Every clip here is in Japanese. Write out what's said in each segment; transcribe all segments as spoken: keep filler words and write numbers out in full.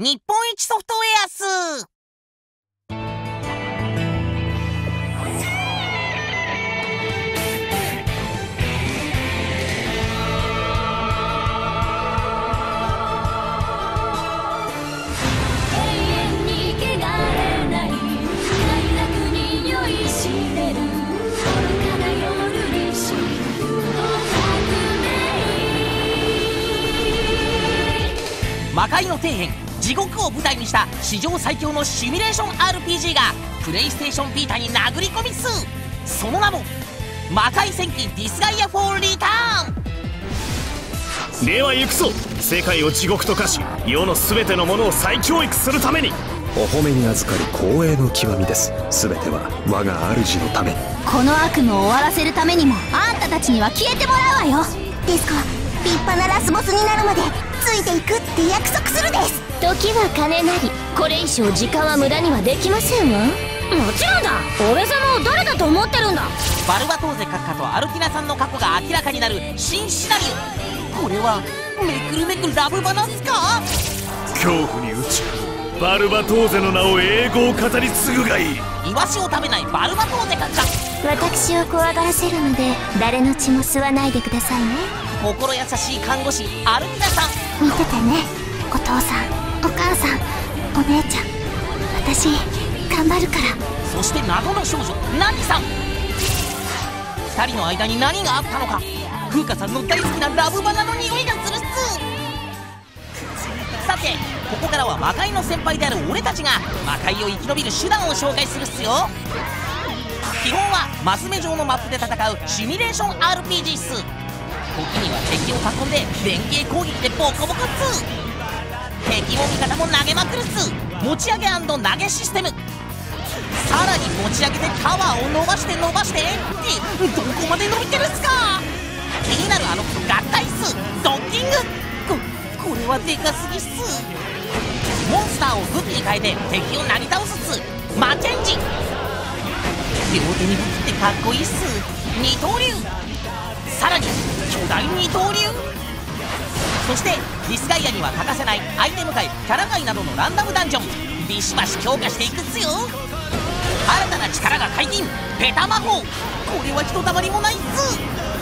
日本一ソフトウェアス。魔界の底辺地獄を舞台にした史上最強のシミュレーション アールピージー がプレイステーションビータに殴り込み数、その名も魔界戦記ディスガイアフォーリターン。 では行くぞ。世界を地獄と化し世の全てのものを再教育するために。 お褒めに預かる光栄の極みです。全ては我が主のため。 この悪夢を終わらせるためにもあんたたちには消えてもらうわよ。 ディスコは立派なラスボスになるまでついていくって約束するです。 時は金なり、これ以上時間は無駄にはできませんわ。もちろんだ。俺様を誰だと思ってるんだ。 バルバトーゼ閣下とアルティナさんの過去が明らかになる新シナリオ。これはめくるめくラブバナっすか。 恐怖に打ちバルバトーゼの名を永劫語り継ぐがいい。 イワシを食べないバルバトーゼ閣下、 私を怖がらせるので誰の血も吸わないでくださいね。 心優しい看護師アルティナさん、 見ててね。お父さん、お母さん、お姉ちゃん、私頑張るから。 そして謎の少女ナニさん。二人の間に何があったのか。風花さんの大好きなラブバナの匂いがするっす。さてここからは魔界の先輩である俺たちが魔界を生き延びる手段を紹介するっすよ。基本はマス目状のマップで戦うシミュレーション アールピージー っす。時には敵を囲んで連携攻撃でボコボコっす。敵も味方も投げまくるっす。持ち上げ&投げシステム。さらに持ち上げてタワーを伸ばして伸ばして、えどこまで伸びてるっすか。気になるあの合体っす。ドッキング。ここれはでかすぎっす。モンスターを武器に変えて敵をなぎ倒すっす。マチェンジ。両手に武器ってかっこいいっす。二刀流。さらに巨大二刀流。そしてディスガイアには欠かせないアイテム界、キャラ界などのランダムダンジョン、ビシバシ強化していくっすよ。新たな力が解禁、ペタ魔法。これはひとたまりもないっす。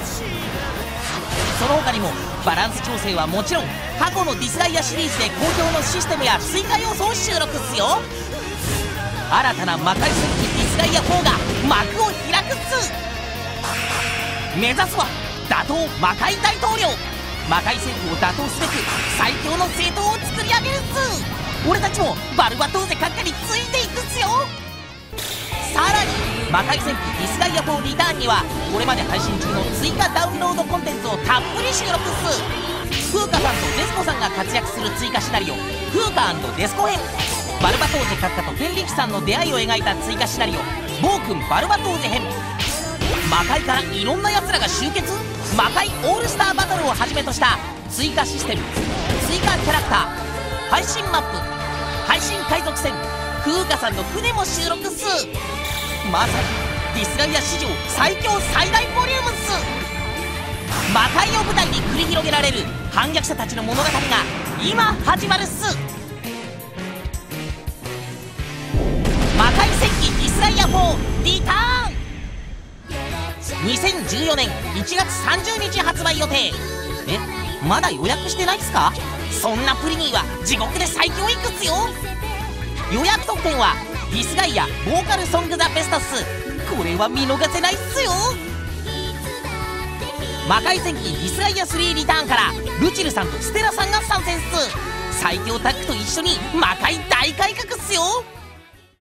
その他にもバランス調整はもちろん過去のディスガイアシリーズで好評のシステムや追加要素を収録っすよ。新たな魔界戦記ディスガイアフォーが幕を開くっす。目指すは打倒魔界大統領。魔界政府を打倒すべく最強の政党を作り上げるっす。俺たちもバルバトーゼ閣下についていくっすよ。さらに魔界戦記ディスガイアフォーリターンにはこれまで配信中の追加ダウンロードコンテンツをたっぷり収録っす。風花さんとデスコさんが活躍する追加シナリオ風花&デスコ編、バルバトーゼ閣下と天力さんの出会いを描いた追加シナリオ暴君バルバトーゼ編、魔界からいろんな奴らが集結、魔界オールスターバトルをはじめとした追加システム、追加キャラクター、配信マップ、配信海賊船、風花さんの船も収録っす。まさにディスガイア史上最強最大ボリュームっす。魔界を舞台に繰り広げられる反逆者たちの物語が今始まるっす。魔界戦記ディスガイアフォーリターン。にせんじゅうよねんいちがつさんじゅうにち発売予定。えまだ予約してないっすか。そんなプリニーは地獄で最強いくっすよ。予約特典はディスガイアボーカルソングザベストっす。これは見逃せないっすよ。魔界戦記ディスガイアスリーリターンからルチルさんとステラさんが参戦っす。最強タッグと一緒に魔界大改革っすよ。